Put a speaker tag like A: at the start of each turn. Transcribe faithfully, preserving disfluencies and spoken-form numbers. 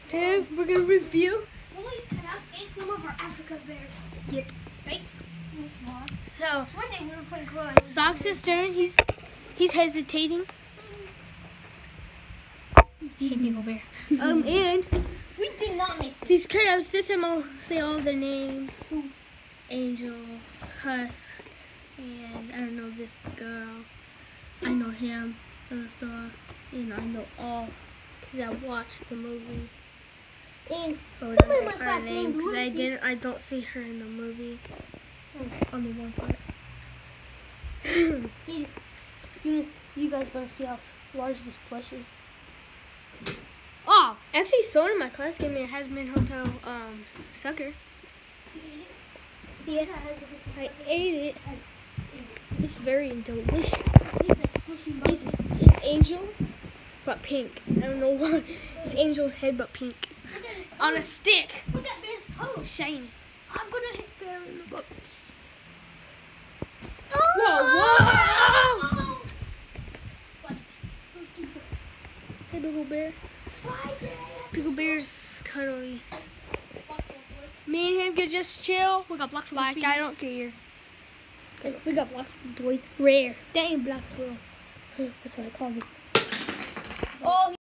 A: Today we're gonna review
B: Woolies cutouts and some of our African bears.
A: Yep.
B: Right? This vlog.
A: So
B: One day we were playing Coral.
A: Socks is turn. He's he's hesitating. Hey, Beagle Bear. Um, and
B: We did not make this.
A: these cutouts. This time I'll say all their names. So, Angel, Husk, and I don't know this girl. I know him, the star, and I know all because I watched the movie.
B: And
A: Or
B: somebody in my
A: her
B: class
A: name,
B: named
A: 'cause I
B: Lucy.
A: didn't. I don't see her in the movie. Only one part.
B: You, you, you guys want to see how large this plush is?
A: Oh, actually, someone in my class gave me a Hazbin Hotel um sucker. Yeah, I ate it. It's very delicious. It's, it's angel, but pink. I don't know why. It's angel's head, but pink. On a stick.
B: Look at Bear's pose.
A: Shiny.
B: I'm gonna hit Bear in the bumps.
A: Whoa, whoa! Hey, Beagle Bear. Beagle Bear's cuddly. Me and him could just chill. We got blocks like I don't care. We got blocks toys. Rare. Dang, blocks will. That's what I call them.
B: Oh.